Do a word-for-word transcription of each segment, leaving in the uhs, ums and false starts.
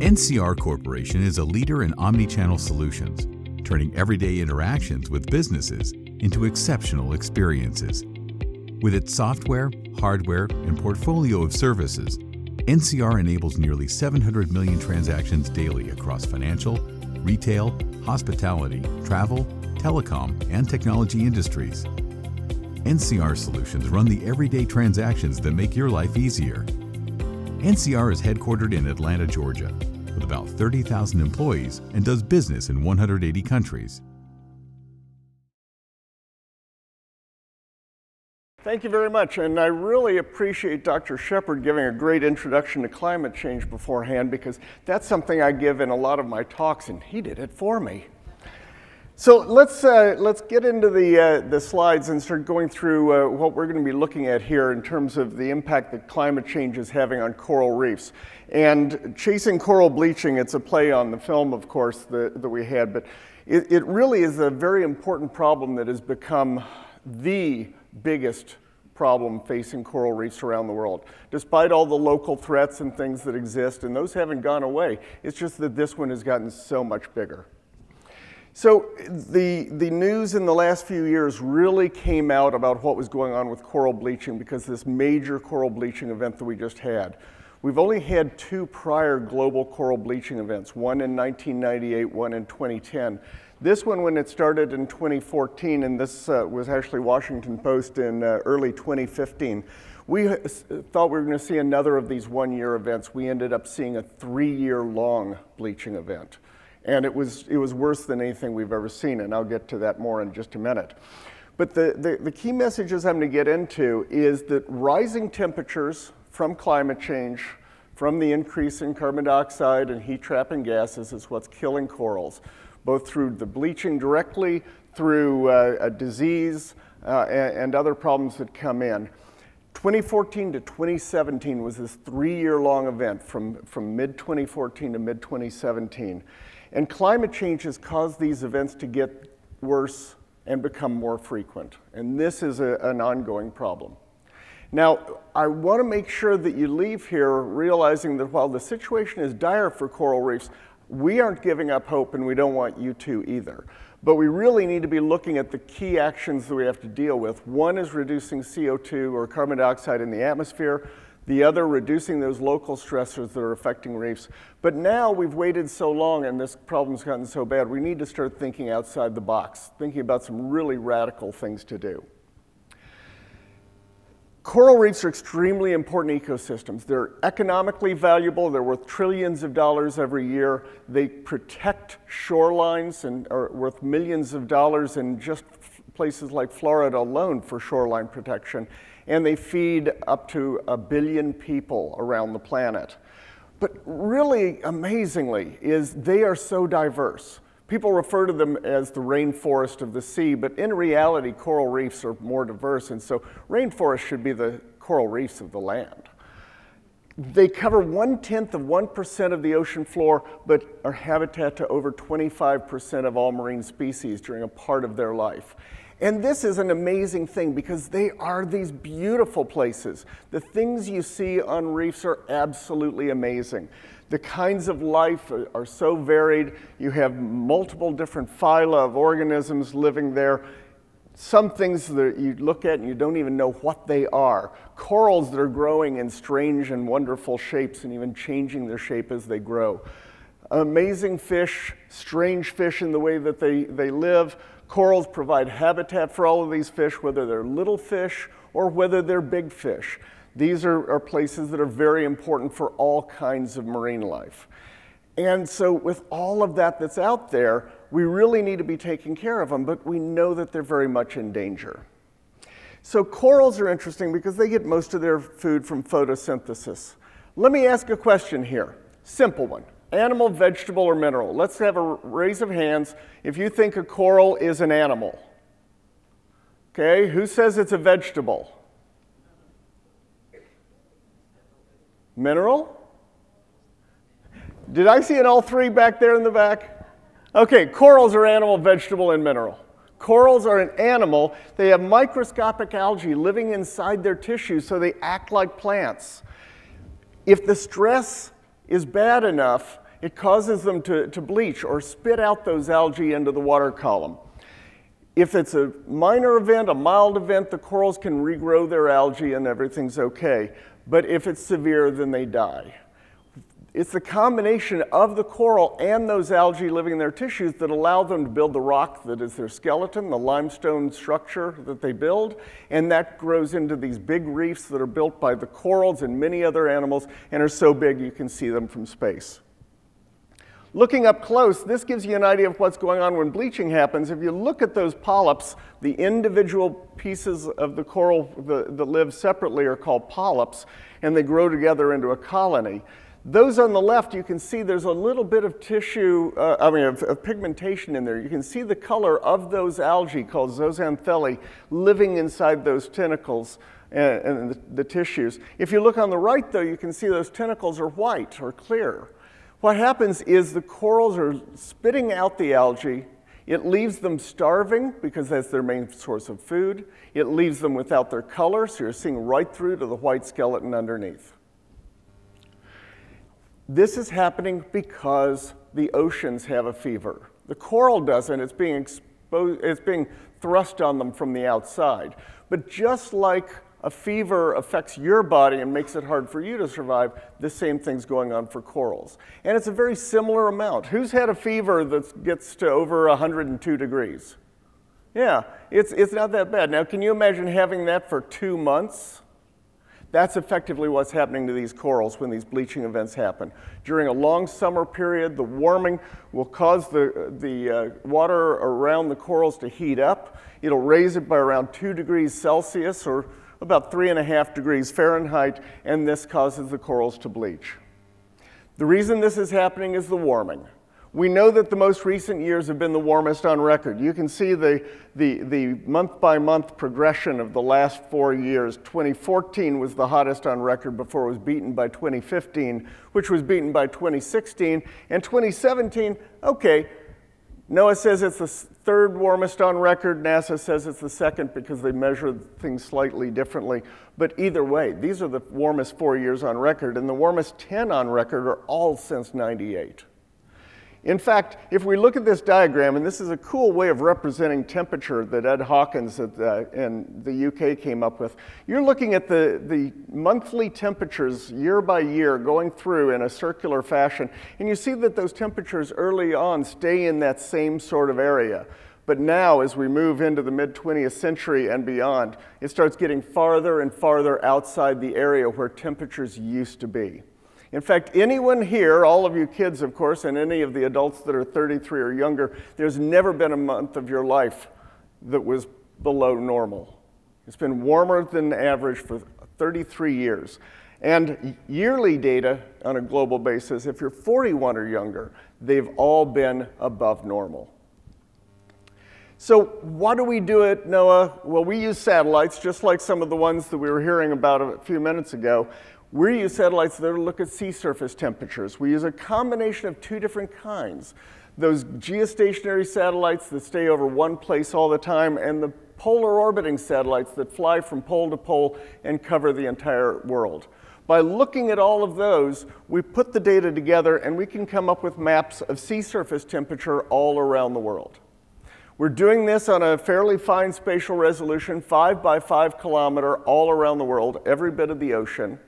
N C R Corporation is a leader in omnichannel solutions, turning everyday interactions with businesses into exceptional experiences. With its software, hardware, and portfolio of services, N C R enables nearly seven hundred million transactions daily across financial, retail, hospitality, travel, telecom, and technology industries. N C R solutions run the everyday transactions that make your life easier. N C R is headquartered in Atlanta, Georgia, with about thirty thousand employees and does business in one hundred eighty countries. Thank you very much, and I really appreciate Doctor Shepard giving a great introduction to climate change beforehand, because that's something I give in a lot of my talks, and he did it for me. So let's, uh, let's get into the, uh, the slides and start going through uh, what we're going to be looking at here in terms of the impact that climate change is having on coral reefs. And Chasing Coral Bleaching, it's a play on the film, of course, that, that we had, but it, it really is a very important problem that has become the biggest problem facing coral reefs around the world. Despite all the local threats and things that exist, and those haven't gone away, it's just that this one has gotten so much bigger. So the, the news in the last few years really came out about what was going on with coral bleaching because of this major coral bleaching event that we just had. We've only had two prior global coral bleaching events, one in nineteen ninety-eight, one in twenty ten. This one, when it started in twenty fourteen, and this uh, was actually Washington Post in uh, early twenty fifteen, we thought we were going to see another of these one-year events. We ended up seeing a three-year-long bleaching event. And it was, it was worse than anything we've ever seen, and I'll get to that more in just a minute. But the, the, the key messages I'm going to get into is that rising temperatures from climate change, from the increase in carbon dioxide and heat-trapping gases is what's killing corals, both through the bleaching directly, through uh, a disease, uh, and, and other problems that come in. twenty fourteen to twenty seventeen was this three-year-long event from, from mid twenty fourteen to mid twenty seventeen. And climate change has caused these events to get worse and become more frequent. And this is a, an ongoing problem. Now, I want to make sure that you leave here realizing that while the situation is dire for coral reefs, we aren't giving up hope, and we don't want you to either. But we really need to be looking at the key actions that we have to deal with. One is reducing C O two or carbon dioxide in the atmosphere. The other, reducing those local stressors that are affecting reefs. But now we've waited so long and this problem's gotten so bad, we need to start thinking outside the box, thinking about some really radical things to do. Coral reefs are extremely important ecosystems. They're economically valuable. They're worth trillions of dollars every year. They protect shorelines and are worth millions of dollars in just places like Florida alone for shoreline protection. And they feed up to a billion people around the planet. But really amazingly is they are so diverse. People refer to them as the rainforest of the sea, but in reality, coral reefs are more diverse, and so rainforests should be the coral reefs of the land. They cover one-tenth of one percent of the ocean floor, but are habitat to over twenty-five percent of all marine species during a part of their life. And this is an amazing thing because they are these beautiful places. The things you see on reefs are absolutely amazing. The kinds of life are, are so varied. You have multiple different phyla of organisms living there. Some things that you look at and you don't even know what they are. Corals that are growing in strange and wonderful shapes and even changing their shape as they grow. Amazing fish, strange fish in the way that they, they live. Corals provide habitat for all of these fish, whether they're little fish or whether they're big fish. These are, are places that are very important for all kinds of marine life. And so with all of that that's out there, we really need to be taking care of them, but we know that they're very much in danger. So corals are interesting because they get most of their food from photosynthesis. Let me ask a question here, simple one. Animal, vegetable, or mineral? Let's have a raise of hands if you think a coral is an animal. Okay, who says it's a vegetable? Mineral? Did I see an all three back there in the back? Okay, corals are animal, vegetable, and mineral. Corals are an animal. They have microscopic algae living inside their tissue, so they act like plants. If the stress is bad enough it causes them to, to bleach or spit out those algae into the water column. If it's a minor event, a mild event, the corals can regrow their algae and everything's okay. But if it's severe, then they die. It's the combination of the coral and those algae living in their tissues that allow them to build the rock that is their skeleton, the limestone structure that they build, and that grows into these big reefs that are built by the corals and many other animals and are so big you can see them from space. Looking up close, this gives you an idea of what's going on when bleaching happens. If you look at those polyps, the individual pieces of the coral that, that live separately are called polyps, and they grow together into a colony. Those on the left, you can see there's a little bit of tissue, uh, I mean, of, of pigmentation in there. You can see the color of those algae called zooxanthellae living inside those tentacles and, and the, the tissues. If you look on the right, though, you can see those tentacles are white or clear. What happens is the corals are spitting out the algae. It leaves them starving because that's their main source of food. It leaves them without their color, so you're seeing right through to the white skeleton underneath. This is happening because the oceans have a fever. The coral doesn't. It's being exposed, it's being thrust on them from the outside. But just like a fever affects your body and makes it hard for you to survive, the same thing's going on for corals. And it's a very similar amount. Who's had a fever that gets to over one hundred two degrees? Yeah, it's, it's not that bad. Now, can you imagine having that for two months? That's effectively what's happening to these corals when these bleaching events happen. During a long summer period, the warming will cause the, the uh, water around the corals to heat up. It'll raise it by around two degrees Celsius, or about three and a half degrees Fahrenheit, and this causes the corals to bleach. The reason this is happening is the warming. We know that the most recent years have been the warmest on record. You can see the, the, the month-by-month progression of the last four years. twenty fourteen was the hottest on record before it was beaten by twenty fifteen, which was beaten by twenty sixteen. And twenty seventeen, okay, NOAA says it's the third warmest on record. NASA says it's the second because they measure things slightly differently. But either way, these are the warmest four years on record, and the warmest ten on record are all since ninety-eight. In fact, if we look at this diagram, and this is a cool way of representing temperature that Ed Hawkins at the, in the U K came up with, you're looking at the, the monthly temperatures year by year going through in a circular fashion, and you see that those temperatures early on stay in that same sort of area. But now, as we move into the mid twentieth century and beyond, it starts getting farther and farther outside the area where temperatures used to be. In fact, anyone here, all of you kids, of course, and any of the adults that are thirty-three or younger, there's never been a month of your life that was below normal. It's been warmer than average for thirty-three years. And yearly data on a global basis, if you're forty-one or younger, they've all been above normal. So what do we do at NOAA? Well, we use satellites, just like some of the ones that we were hearing about a few minutes ago. We use satellites that look at sea surface temperatures. We use a combination of two different kinds. Those geostationary satellites that stay over one place all the time, and the polar orbiting satellites that fly from pole to pole and cover the entire world. By looking at all of those, we put the data together and we can come up with maps of sea surface temperature all around the world. We're doing this on a fairly fine spatial resolution, five by five kilometer, all around the world, every bit of the ocean.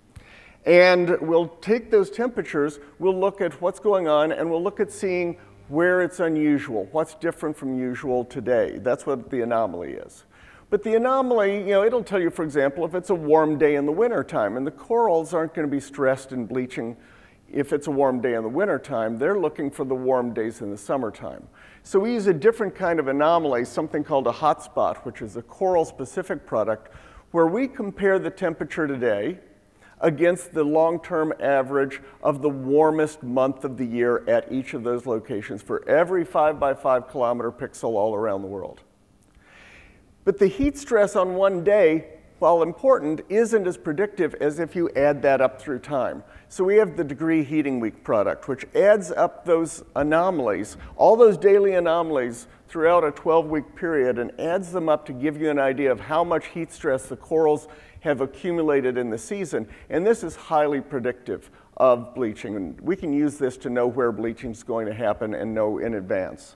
And we'll take those temperatures, we'll look at what's going on, and we'll look at seeing where it's unusual, what's different from usual today. That's what the anomaly is. But the anomaly, you know, it'll tell you, for example, if it's a warm day in the wintertime, and the corals aren't going to be stressed in bleaching if it's a warm day in the wintertime. They're looking for the warm days in the summertime. So we use a different kind of anomaly, something called a hotspot, which is a coral-specific product, where we compare the temperature today against the long-term average of the warmest month of the year at each of those locations for every five by five kilometer pixel all around the world. But the heat stress on one day while important, isn't as predictive as if you add that up through time. So we have the degree heating week product, which adds up those anomalies, all those daily anomalies throughout a twelve-week period, and adds them up to give you an idea of how much heat stress the corals have accumulated in the season. And this is highly predictive of bleaching. And we can use this to know where bleaching is going to happen and know in advance.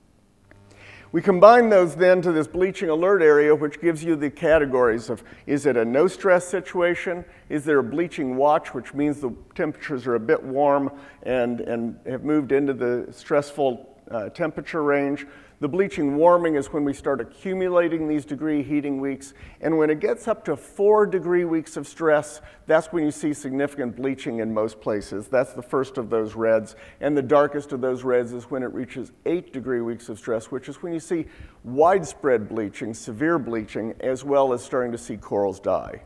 We combine those then to this bleaching alert area, which gives you the categories of, is it a no stress situation? Is there a bleaching watch, which means the temperatures are a bit warm and, and have moved into the stressful uh, temperature range? The bleaching warming is when we start accumulating these degree heating weeks. And when it gets up to four degree weeks of stress, that's when you see significant bleaching in most places. That's the first of those reds. And the darkest of those reds is when it reaches eight degree weeks of stress, which is when you see widespread bleaching, severe bleaching, as well as starting to see corals die.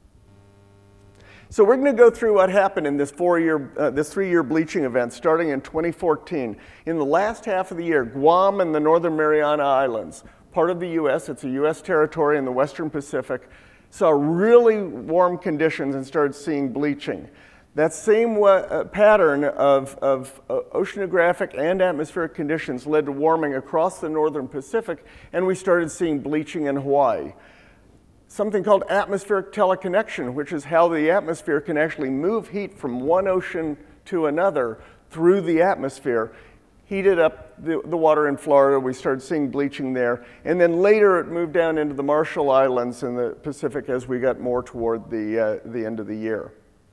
So we're going to go through what happened in this four-year, uh, this three-year bleaching event starting in twenty fourteen. In the last half of the year, Guam and the Northern Mariana Islands, part of the U S, it's a U S territory in the Western Pacific, saw really warm conditions and started seeing bleaching. That same uh, pattern of, of uh, oceanographic and atmospheric conditions led to warming across the Northern Pacific, and we started seeing bleaching in Hawaii. Something called atmospheric teleconnection, which is how the atmosphere can actually move heat from one ocean to another through the atmosphere, heated up the, the water in Florida. We started seeing bleaching there. And then later it moved down into the Marshall Islands in the Pacific as we got more toward the, uh, the end of the year.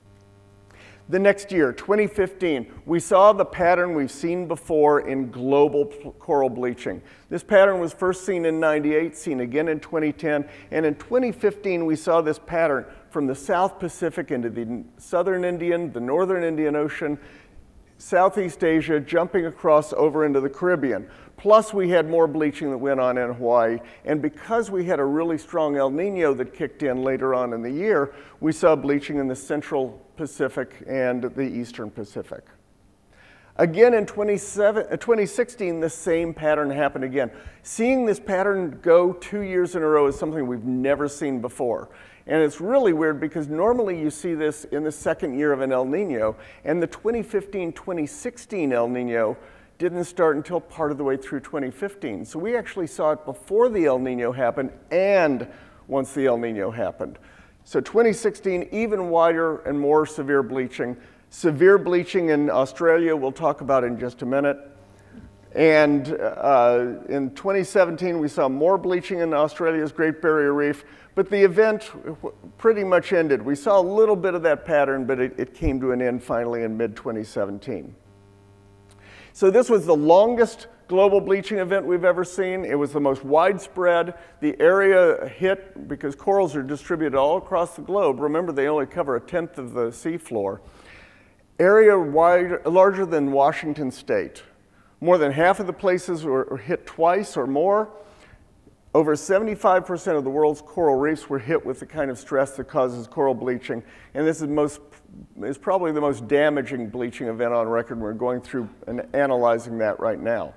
The next year, twenty fifteen, we saw the pattern we've seen before in global coral bleaching. This pattern was first seen in ninety-eight, seen again in twenty ten, and in twenty fifteen we saw this pattern from the South Pacific into the Southern Indian, the Northern Indian Ocean, Southeast Asia, jumping across over into the Caribbean. Plus we had more bleaching that went on in Hawaii, and because we had a really strong El Nino that kicked in later on in the year, we saw bleaching in the Central Pacific and the Eastern Pacific. Again in twenty sixteen, the same pattern happened again. Seeing this pattern go two years in a row is something we've never seen before. And it's really weird because normally you see this in the second year of an El Nino, and the twenty fifteen twenty sixteen El Nino didn't start until part of the way through twenty fifteen. So we actually saw it before the El Nino happened and once the El Nino happened. So twenty sixteen, even wider and more severe bleaching. Severe bleaching in Australia, we'll talk about in just a minute. And uh, in twenty seventeen, we saw more bleaching in Australia's Great Barrier Reef, but the event pretty much ended. We saw a little bit of that pattern, but it, it came to an end finally in mid twenty seventeen. So this was the longest global bleaching event we've ever seen. It was the most widespread. The area hit, because corals are distributed all across the globe. Remember, they only cover a tenth of the seafloor. Area wide, larger than Washington State. More than half of the places were hit twice or more. Over seventy-five percent of the world's coral reefs were hit with the kind of stress that causes coral bleaching. And this is, most, is probably the most damaging bleaching event on record. We're going through and analyzing that right now.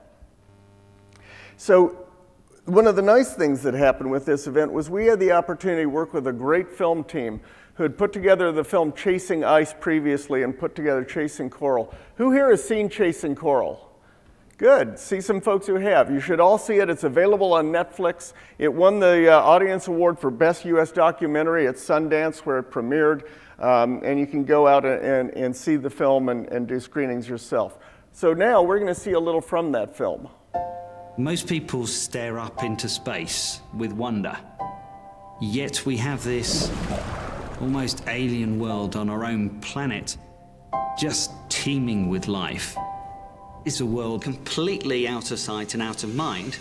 So one of the nice things that happened with this event was we had the opportunity to work with a great film team who had put together the film Chasing Ice previously and put together Chasing Coral. Who here has seen Chasing Coral? Good. See some folks who have. You should all see it. It's available on Netflix. It won the uh, Audience Award for Best U S Documentary at Sundance, where it premiered. Um, and you can go out and, and, and see the film and, and do screenings yourself. So now we're going to see a little from that film. Most people stare up into space with wonder. Yet we have this almost alien world on our own planet, just teeming with life. It's a world completely out of sight and out of mind.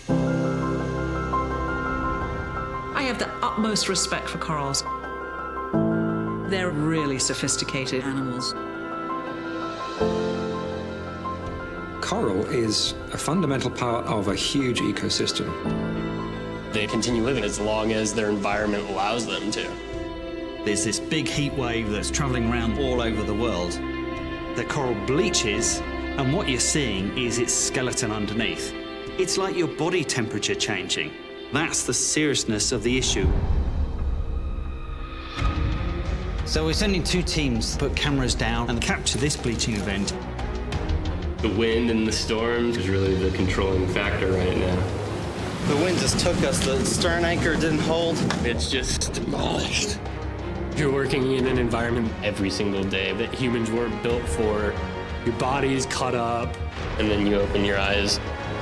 I have the utmost respect for corals. They're really sophisticated animals. Coral is a fundamental part of a huge ecosystem. They continue living as long as their environment allows them to. There's this big heat wave that's traveling around all over the world. The coral bleaches, and what you're seeing is its skeleton underneath. It's like your body temperature changing. That's the seriousness of the issue. So we're sending two teams to put cameras down and capture this bleaching event. The wind and the storms is really the controlling factor right now. The wind just took us. The stern anchor didn't hold. It's just demolished. You're working in an environment every single day that humans were built for. Your body's cut up, and then you open your eyes,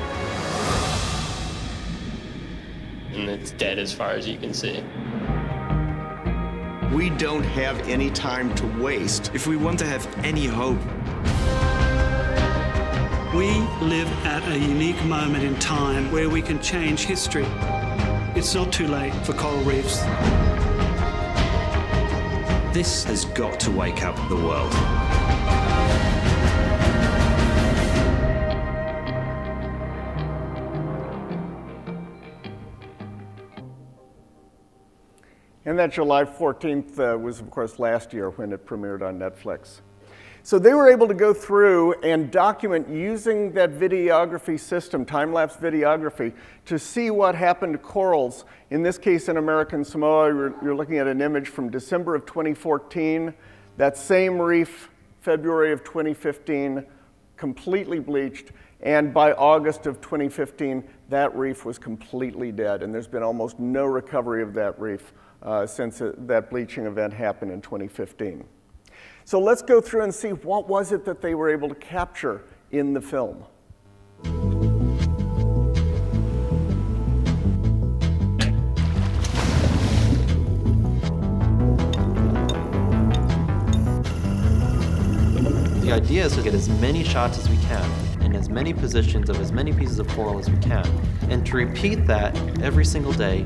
and it's dead as far as you can see. We don't have any time to waste. If we want to have any hope, we live at a unique moment in time where we can change history. It's not too late for coral reefs. This has got to wake up the world. And that July fourteenth uh, was, of course, last year when it premiered on Netflix. So they were able to go through and document using that videography system, time-lapse videography, to see what happened to corals. In this case, in American Samoa, you're, you're looking at an image from December of twenty fourteen. That same reef, February of twenty fifteen, completely bleached. And by August of twenty fifteen, that reef was completely dead. And there's been almost no recovery of that reef uh, since it, that bleaching event happened in twenty fifteen. So let's go through and see what was it that they were able to capture in the film. The idea is to get as many shots as we can in as many positions of as many pieces of coral as we can, and to repeat that every single day.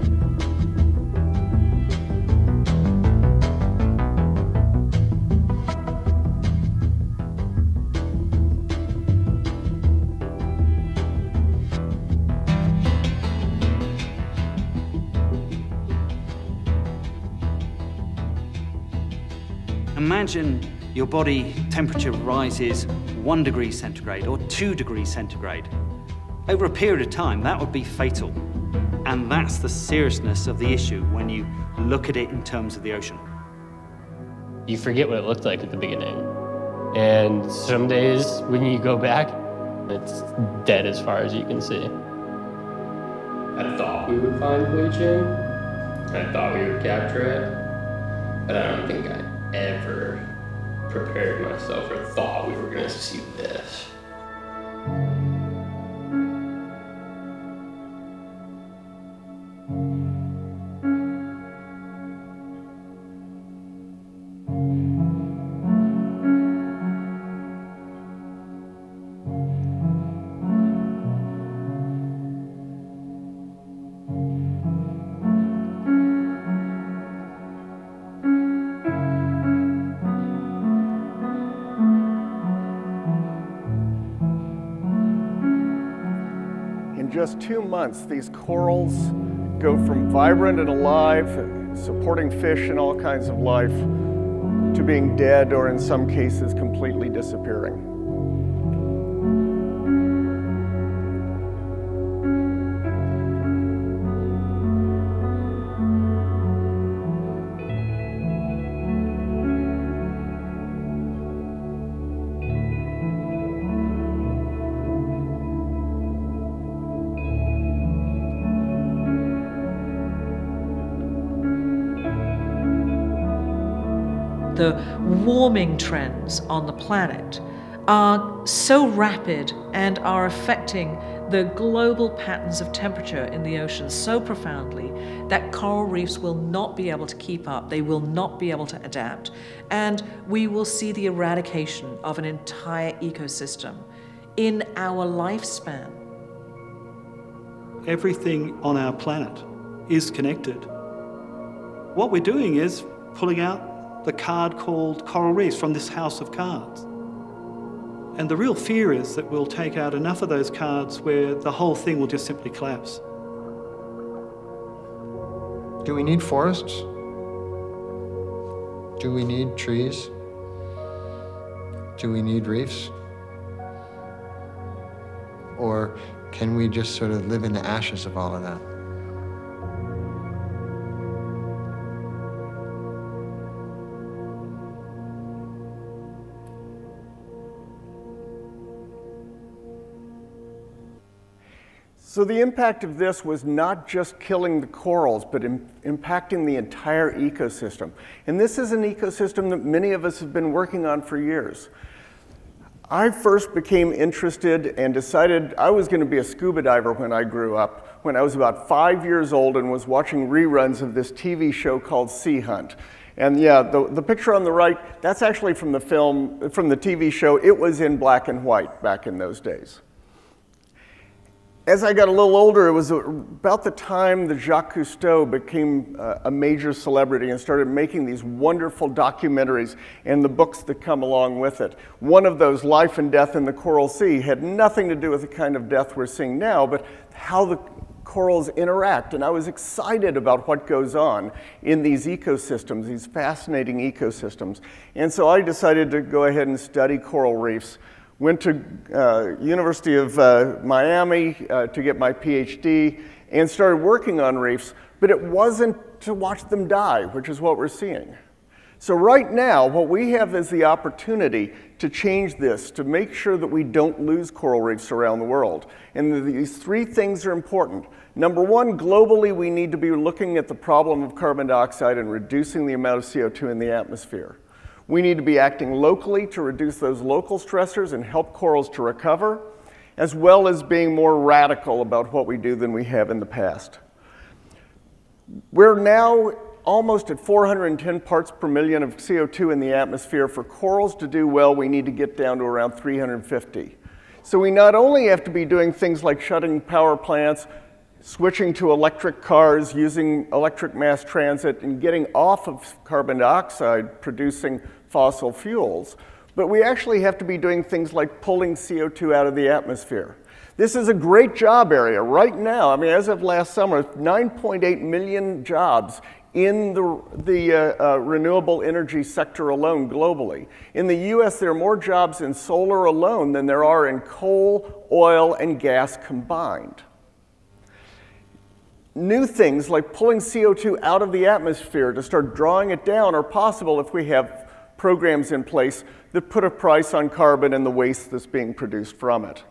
Imagine your body temperature rises one degree centigrade or two degrees centigrade. Over a period of time, that would be fatal. And that's the seriousness of the issue when you look at it in terms of the ocean. You forget what it looked like at the beginning. And some days when you go back, it's dead as far as you can see. I thought we would find bleaching. I thought we would capture it. But I don't think I ever prepared myself or thought we were going to see this. In just two months, these corals go from vibrant and alive, supporting fish and all kinds of life, to being dead or in some cases completely disappearing. The warming trends on the planet are so rapid and are affecting the global patterns of temperature in the ocean so profoundly that coral reefs will not be able to keep up, they will not be able to adapt, and we will see the eradication of an entire ecosystem in our lifespan. Everything on our planet is connected. What we're doing is pulling out the card called coral reefs from this house of cards. And the real fear is that we'll take out enough of those cards where the whole thing will just simply collapse. Do we need forests? Do we need trees? Do we need reefs? Or can we just sort of live in the ashes of all of that? So the impact of this was not just killing the corals, but im impacting the entire ecosystem. And this is an ecosystem that many of us have been working on for years. I first became interested and decided I was going to be a scuba diver when I grew up, when I was about five years old and was watching reruns of this T V show called Sea Hunt. And yeah, the, the picture on the right, that's actually from the film, from the T V show. It was in black and white back in those days. As I got a little older, it was about the time that Jacques Cousteau became a major celebrity and started making these wonderful documentaries and the books that come along with it. One of those, Life and Death in the Coral Sea, had nothing to do with the kind of death we're seeing now, but how the corals interact. And I was excited about what goes on in these ecosystems, these fascinating ecosystems. And so I decided to go ahead and study coral reefs. Went to uh, University of uh, Miami uh, to get my PhD and started working on reefs, but it wasn't to watch them die, which is what we're seeing. So right now, what we have is the opportunity to change this, to make sure that we don't lose coral reefs around the world. And these three things are important. Number one, globally, we need to be looking at the problem of carbon dioxide and reducing the amount of C O two in the atmosphere. We need to be acting locally to reduce those local stressors and help corals to recover, as well as being more radical about what we do than we have in the past. We're now almost at four hundred ten parts per million of C O two in the atmosphere. For corals to do well, we need to get down to around three hundred fifty. So we not only have to be doing things like shutting power plants, switching to electric cars, using electric mass transit, and getting off of carbon dioxide producing fossil fuels, but we actually have to be doing things like pulling C O two out of the atmosphere. This is a great job area right now. I mean, as of last summer, nine point eight million jobs in the, the uh, uh, renewable energy sector alone globally. In the U S, there are more jobs in solar alone than there are in coal, oil, and gas combined. New things like pulling C O two out of the atmosphere to start drawing it down are possible if we have programs in place that put a price on carbon and the waste that's being produced from it.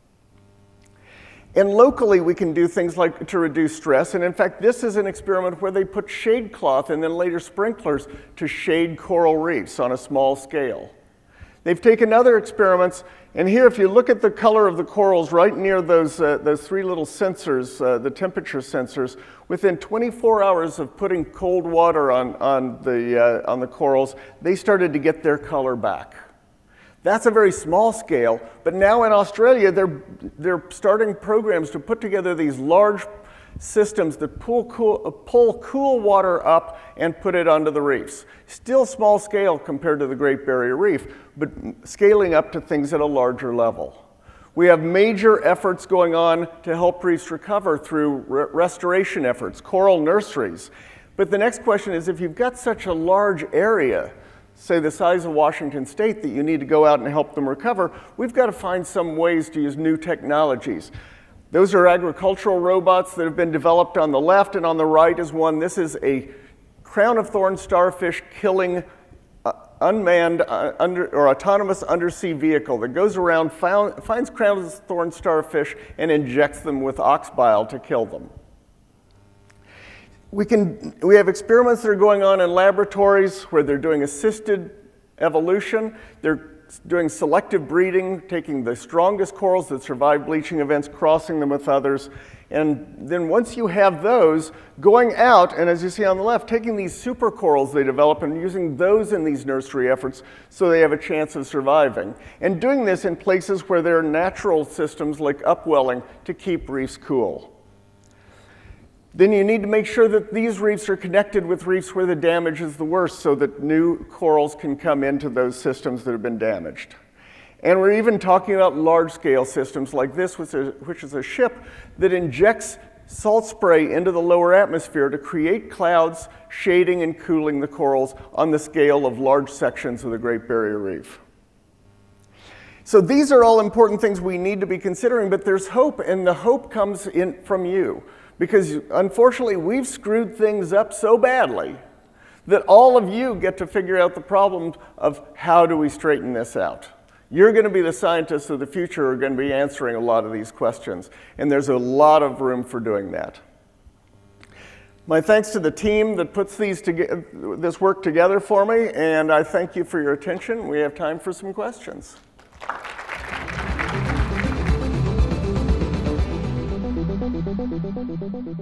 And locally, we can do things like to reduce stress. And in fact, this is an experiment where they put shade cloth and then later sprinklers to shade coral reefs on a small scale. They've taken other experiments, and here, if you look at the color of the corals right near those, uh, those three little sensors, uh, the temperature sensors, within twenty-four hours of putting cold water on, on, the, uh, on the corals, they started to get their color back. That's a very small scale, but now in Australia, they're, they're starting programs to put together these large systems that pull cool, uh, pull cool water up and put it onto the reefs. Still small scale compared to the Great Barrier Reef, but scaling up to things at a larger level. We have major efforts going on to help reefs recover through re restoration efforts, coral nurseries. But the next question is, if you've got such a large area, say the size of Washington State, that you need to go out and help them recover, we've got to find some ways to use new technologies. Those are agricultural robots that have been developed on the left, and on the right is one. This is a crown of thorn starfish killing uh, unmanned uh, under, or autonomous undersea vehicle that goes around, found, finds crown of thorn starfish, and injects them with ox bile to kill them. We, can, we have experiments that are going on in laboratories where they're doing assisted evolution. They're doing selective breeding, taking the strongest corals that survive bleaching events, crossing them with others. And then once you have those, going out, and as you see on the left, taking these super corals they develop and using those in these nursery efforts so they have a chance of surviving. And doing this in places where there are natural systems like upwelling to keep reefs cool. Then you need to make sure that these reefs are connected with reefs where the damage is the worst so that new corals can come into those systems that have been damaged. And we're even talking about large-scale systems like this, which is, which is a ship that injects salt spray into the lower atmosphere to create clouds, shading and cooling the corals on the scale of large sections of the Great Barrier Reef. So these are all important things we need to be considering, but there's hope, and the hope comes in from you. Because unfortunately, we've screwed things up so badly that all of you get to figure out the problem of how do we straighten this out. You're going to be the scientists of the future who are going to be answering a lot of these questions, and there's a lot of room for doing that. My thanks to the team that puts these to, this work together for me, and I thank you for your attention. We have time for some questions. Thank you.